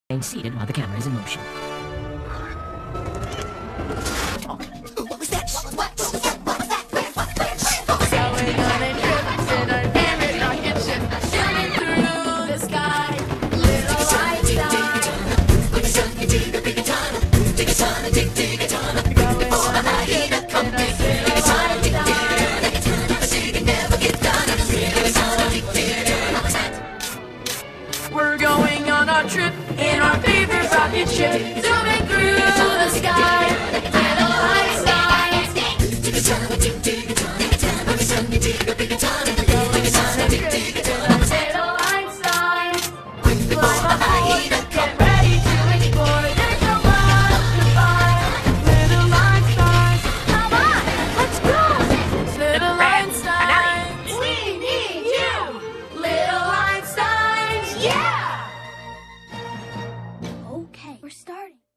Remain seated while the camera is in motion. What was that? What was that? Going on a trip in our favorite rocket ship, zooming through the sky. Little lights on. Digga Tunnah, Digga Tunnah, Digga Tunnah. Going on a trip in our little lights on. She can never get done. Digga Tunnah. We're going on a trip in our favorite rocket ship, zooming through the sky. Little lights on. Digga Tunnah, Digga Tunnah, Digga Tunnah. Going on a trip in our little Einstein. Climb aboard, get ready to explore. There's so much to find. Little Einstein, come on, let's go. Little Einstein, we need you. Little Einstein, yeah. Okay, we're starting.